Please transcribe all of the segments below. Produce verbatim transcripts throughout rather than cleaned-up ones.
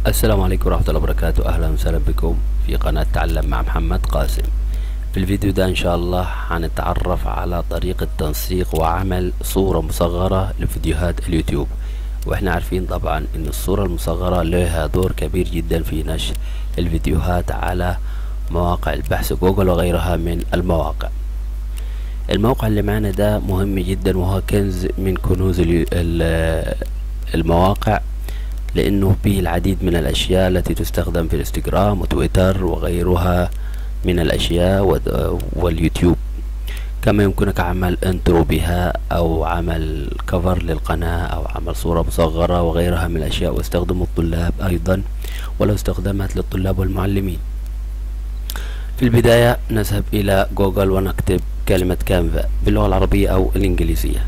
السلام عليكم ورحمة الله وبركاته. أهلا وسهلا بكم في قناة تعلم مع محمد قاسم. في الفيديو ده إن شاء الله هنتعرف على طريقة تنسيق وعمل صورة مصغرة لفيديوهات اليوتيوب. وإحنا عارفين طبعا إن الصورة المصغرة لها دور كبير جدا في نشر الفيديوهات على مواقع البحث جوجل وغيرها من المواقع. الموقع اللي معنا ده مهم جدا وهو كنز من كنوز المواقع، لأنه به العديد من الأشياء التي تستخدم في الانستغرام وتويتر وغيرها من الأشياء واليوتيوب. كما يمكنك عمل انترو بها أو عمل كفر للقناة أو عمل صورة مصغرة وغيرها من الأشياء، واستخدم الطلاب أيضا ولو استخدمت للطلاب والمعلمين. في البداية نذهب إلى جوجل ونكتب كلمة كانفا باللغة العربية أو الإنجليزية.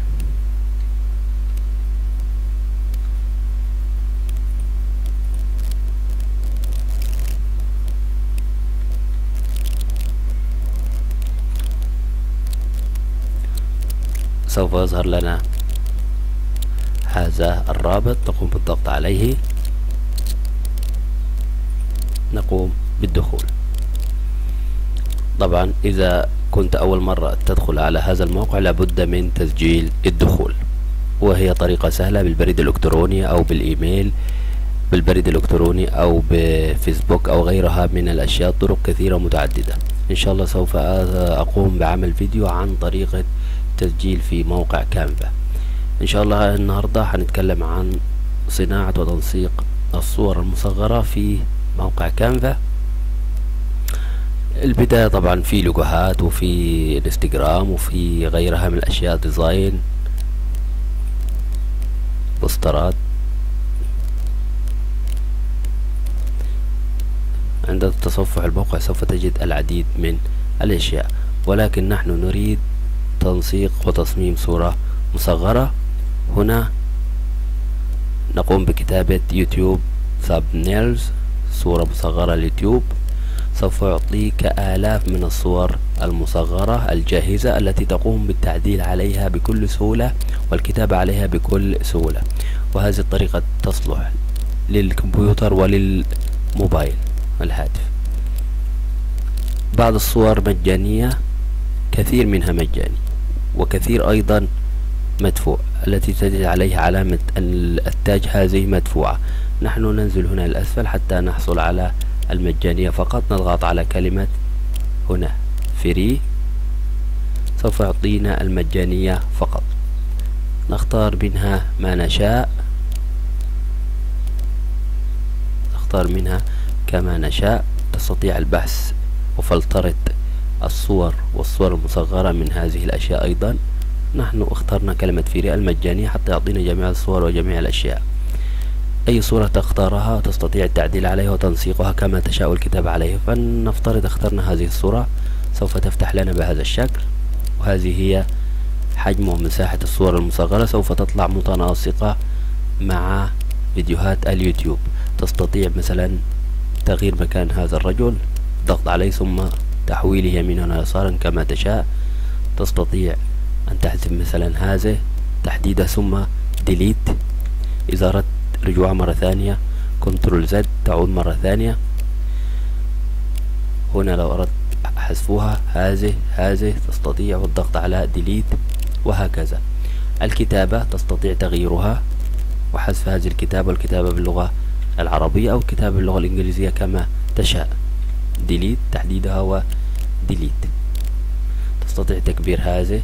سوف يظهر لنا هذا الرابط، نقوم بالضغط عليه، نقوم بالدخول. طبعا إذا كنت أول مرة تدخل على هذا الموقع لابد من تسجيل الدخول، وهي طريقة سهلة بالبريد الإلكتروني أو بالإيميل، بالبريد الإلكتروني أو بفيسبوك أو غيرها من الأشياء، طرق كثيرة متعددة. إن شاء الله سوف أقوم بعمل فيديو عن طريقة تسجيل في موقع كانفا. ان شاء الله النهاردة هنتكلم عن صناعة وتنسيق الصور المصغرة في موقع كانفا. البداية طبعا في لوجوهات وفي انستجرام وفي غيرها من الاشياء، ديزاين، بوسترات. عند تصفح الموقع سوف تجد العديد من الاشياء، ولكن نحن نريد تنسيق وتصميم صورة مصغرة. هنا نقوم بكتابة يوتيوب thumbnails، صورة مصغرة لليوتيوب. سوف يعطيك آلاف من الصور المصغرة الجاهزة التي تقوم بالتعديل عليها بكل سهولة والكتابة عليها بكل سهولة، وهذه الطريقة تصلح للكمبيوتر وللموبايل الهاتف. بعض الصور مجانية، كثير منها مجاني وكثير أيضا مدفوع، التي تجد عليها علامة التاج هذه مدفوعة. نحن ننزل هنا للأسفل حتى نحصل على المجانية فقط، نضغط على كلمة هنا فري، سوف يعطينا المجانية فقط. نختار منها ما نشاء، نختار منها كما نشاء. تستطيع البحث وفلترة الصور والصور المصغرة من هذه الأشياء أيضا. نحن اخترنا كلمة فري المجانية حتى يعطينا جميع الصور وجميع الأشياء. أي صورة تختارها تستطيع التعديل عليها وتنسيقها كما تشاء والكتابة عليها. فلنفترض اخترنا هذه الصورة، سوف تفتح لنا بهذا الشكل، وهذه هي حجم ومساحة الصور المصغرة. سوف تطلع متناسقة مع فيديوهات اليوتيوب. تستطيع مثلا تغيير مكان هذا الرجل، ضغط عليه ثم تحويله يمينا ويسارا كما تشاء. تستطيع أن تحذف مثلا هذا تحديدا ثم ديليت. إذا أردت رجوعها مرة ثانية كنترول زد تعود مرة ثانية. هنا لو أردت حذفها هذه هذه تستطيع والضغط على ديليت، وهكذا. الكتابة تستطيع تغييرها وحذف هذه الكتابة والكتابة باللغة العربية أو الكتابة باللغة الإنجليزية كما تشاء. ديليت تحديدها وديليت. تستطيع تكبير هذه،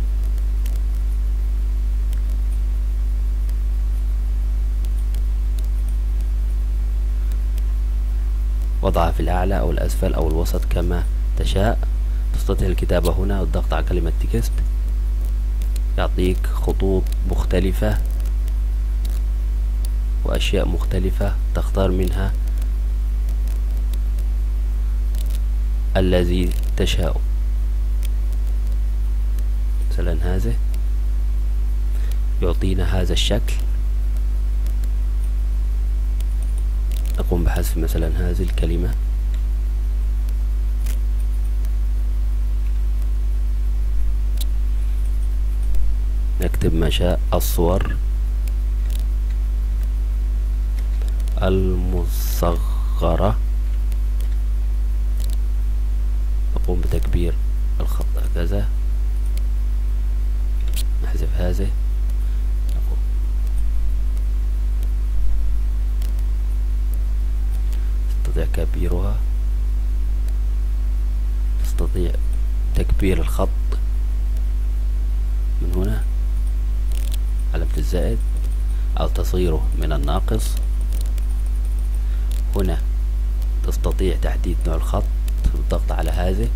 وضعها في الأعلى أو الأسفل أو الوسط كما تشاء. تستطيع الكتابة هنا والضغط على كلمة تكست، يعطيك خطوط مختلفة وأشياء مختلفة تختار منها الذي تشاء. مثلا هذا يعطينا هذا الشكل. نقوم بحذف مثلا هذه الكلمة، نكتب ما شاء الصور المصغرة نقوم بتكبير الخط هكذا، نحذف هذه، تستطيع كبيرها، تستطيع تكبير الخط من هنا علامة الزائد أو تصغيره من الناقص. هنا تستطيع تحديد نوع الخط بالضغط على هذه،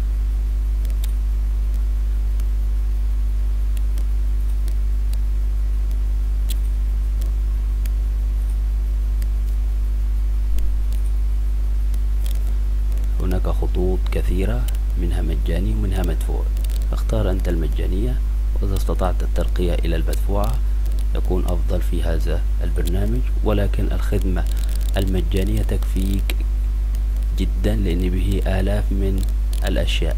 هناك خطوط كثيرة منها مجاني ومنها مدفوع، اختار أنت المجانية، وإذا استطعت الترقية إلى المدفوعة يكون أفضل في هذا البرنامج، ولكن الخدمة المجانية تكفيك جدا لأن به آلاف من الأشياء.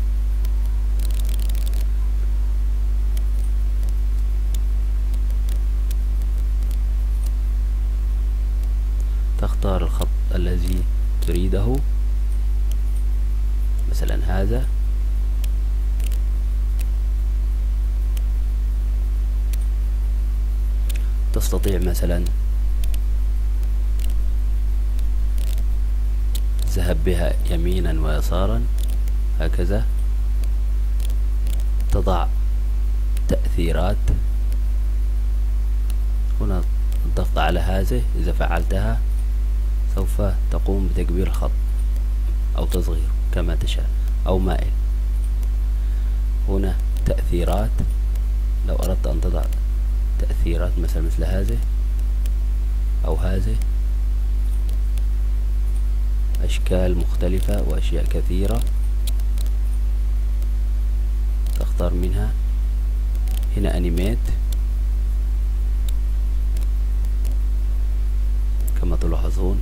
تختار الخط الذي تريده، مثلا هذا، تستطيع مثلا ذهب بها يمينا ويسارا هكذا، تضع تأثيرات، هنا الضغط على هذه إذا فعلتها سوف تقوم بتكبير الخط أو تصغيره كما تشاء أو مائل. هنا تأثيرات، لو أردت أن تضع تأثيرات مثلا مثل هذه أو هذه، أشكال مختلفة وأشياء كثيرة تختار منها. هنا أنيميت كما تلاحظون،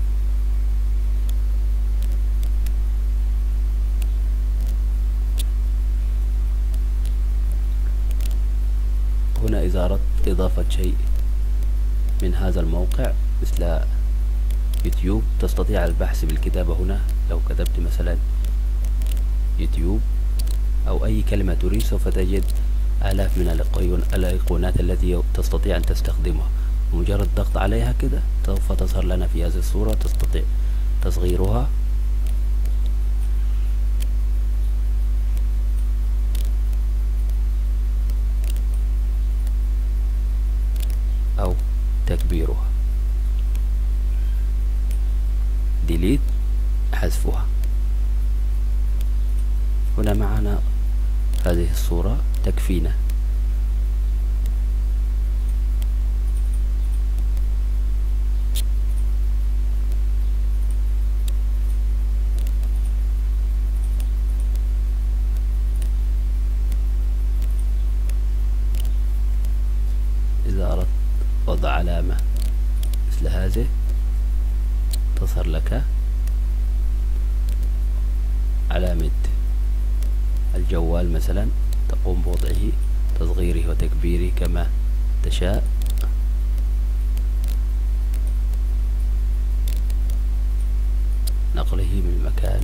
هنا إذا أردت إضافة شيء من هذا الموقع مثل يوتيوب تستطيع البحث بالكتابة هنا، لو كتبت مثلا يوتيوب أو أي كلمة تريد سوف تجد آلاف من الأيقونات التي تستطيع أن تستخدمها، بمجرد الضغط عليها كده سوف تظهر لنا في هذه الصورة، تستطيع تصغيرها أو تكبيرها. ديليت حذفها. هنا معنا هذه الصورة تكفينا. إذا أردت وضع علامة مثل هذه تظهر لك علامة الجوال مثلا، تقوم بوضعه تصغيره وتكبيره كما تشاء. نقله من مكان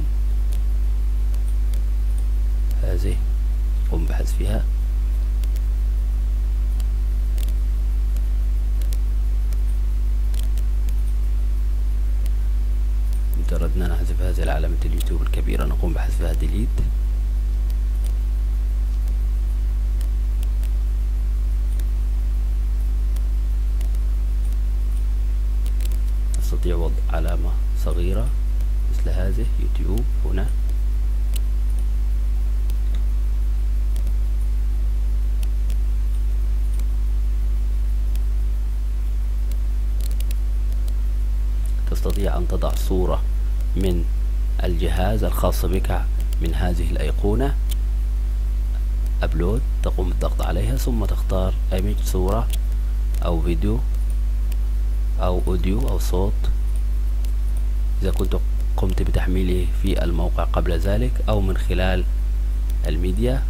هذه قم بحذفها. إذا أردنا نحذف هذه العلامة اليوتيوب الكبيرة نقوم بحذفها ديليت. نستطيع وضع علامة صغيرة مثل هذه يوتيوب هنا. تستطيع أن تضع صورة من الجهاز الخاص بك من هذه الأيقونة، أبلود، تقوم بالضغط عليها ثم تختار إيميج، صورة أو فيديو أو أوديو أو صوت إذا كنت قمت بتحميله في الموقع قبل ذلك أو من خلال الميديا،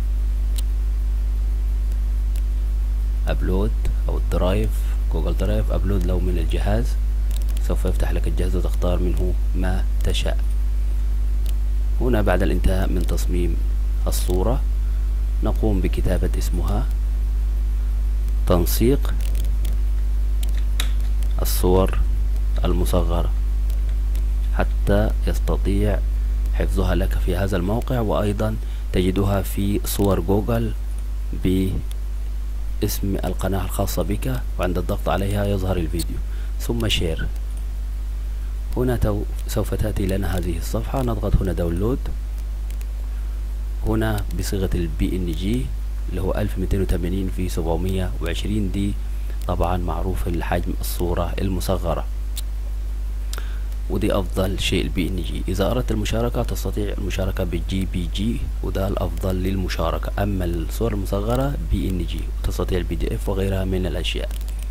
أبلود أو الدرايف، جوجل درايف، أبلود لو من الجهاز، سوف يفتح لك الجهاز وتختار منه ما تشاء. هنا بعد الانتهاء من تصميم الصورة نقوم بكتابة اسمها تنسيق الصور المصغرة حتى يستطيع حفظها لك في هذا الموقع، وأيضا تجدها في صور جوجل باسم القناة الخاصة بك، وعند الضغط عليها يظهر الفيديو. ثم شير. هنا تو سوف تأتي لنا هذه الصفحة، نضغط هنا داونلود. هنا بصيغة البي ان جي اللي هو ألف ومئتين وثمانين في سبعمية وعشرين، دي طبعا معروف الحجم الصورة المصغرة، ودي افضل شيء البي ان جي. اذا اردت المشاركة تستطيع المشاركة بالجي بي جي، وده الافضل للمشاركة. اما الصور المصغرة بي ان جي، وتستطيع البي دي اف وغيرها من الاشياء.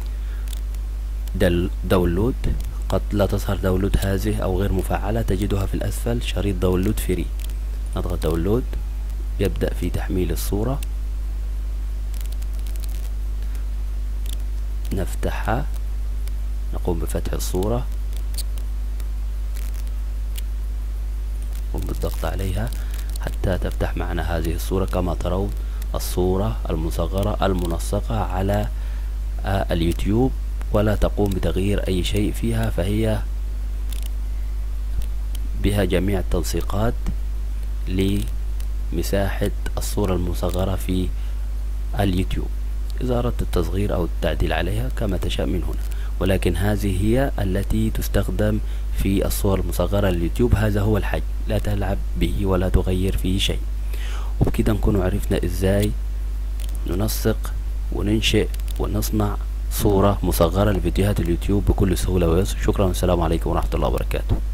داونلود، قد لا تظهر داونلود هذه او غير مفعلة، تجدها في الاسفل شريط داونلود فري. نضغط داونلود، يبدأ في تحميل الصورة، نفتحها، نقوم بفتح الصورة، نقوم بالضغط عليها حتى تفتح معنا هذه الصورة. كما ترون الصورة المصغرة المنسقة على اليوتيوب، ولا تقوم بتغيير أي شيء فيها، فهي بها جميع التنسيقات لمساحة الصورة المصغرة في اليوتيوب. إذا أردت التصغير أو التعديل عليها كما تشاء من هنا، ولكن هذه هي التي تستخدم في الصور المصغرة لليوتيوب. هذا هو الحجم، لا تلعب به ولا تغير فيه شيء. وبكده نكون عرفنا إزاي ننسق وننشئ ونصنع صورة مصغرة لفيديوهات اليوتيوب بكل سهولة ويسر. شكرا والسلام عليكم ورحمة الله وبركاته.